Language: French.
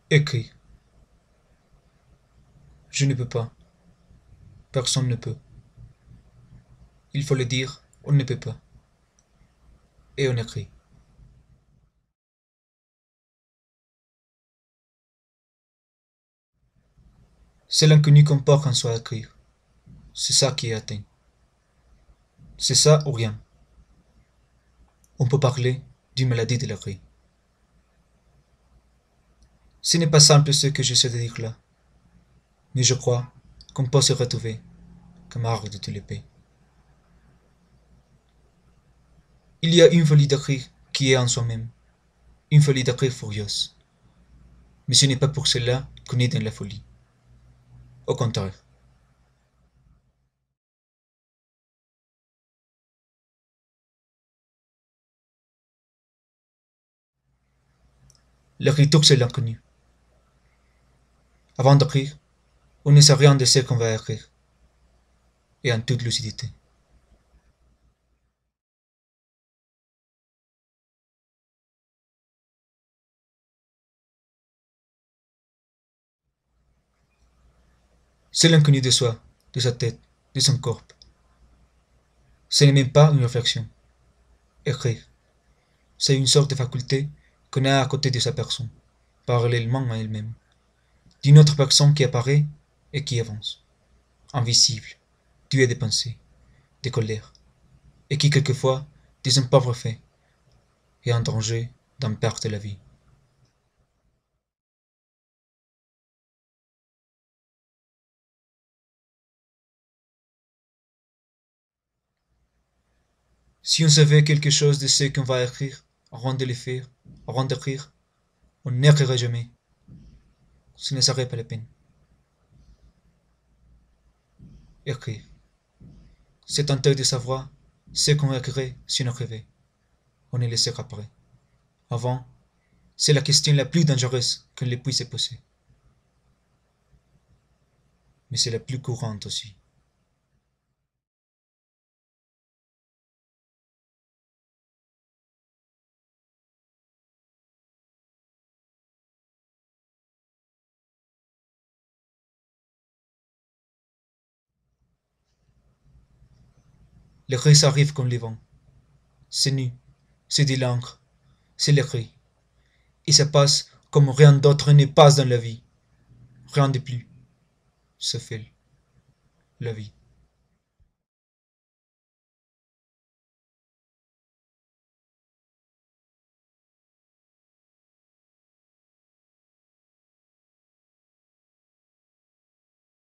Écrire. Je ne peux pas. Personne ne peut. Il faut le dire, on ne peut pas. Et on écrit. C'est l'inconnu qu'on porte en soi à écrire. C'est ça qui est atteint. C'est ça ou rien. On peut parler d'une maladie de l'écrit. Ce n'est pas simple ce que j'essaie de dire là, mais je crois qu'on peut se retrouver, camarade de tous les pays. Il y a une folie d'écrire qui est en soi-même, une folie d'écrire furieuse. Mais ce n'est pas pour cela qu'on est dans la folie. Au contraire. L'écriture, c'est l'inconnu. Avant d'écrire, on ne sait rien de ce qu'on va écrire, et en toute lucidité. C'est l'inconnu de soi, de sa tête, de son corps. Ce n'est même pas une réflexion. Écrire, c'est une sorte de faculté qu'on a à côté de sa personne, parallèlement à elle-même, d'une autre personne qui apparaît et qui avance, invisible, tuée de pensées, de colère, et qui quelquefois, des un pauvre fait, est en danger d'en perdre la vie. Si on savait quelque chose de ce qu'on va écrire, avant de le faire, avant d'écrire, on n'écrirait jamais. Ce ne serait pas la peine. Écrire. C'est tenter de savoir ce qu'on écrirait si on écrivait. On ne le saura après. Avant, c'est la question la plus dangereuse qu'on le puisse poser. Mais c'est la plus courante aussi. L'écrit arrive comme le vent. C'est nu, c'est de l'encre, c'est l'écrit. Et ça passe comme rien d'autre ne passe dans la vie. Rien de plus. Ça fait la vie.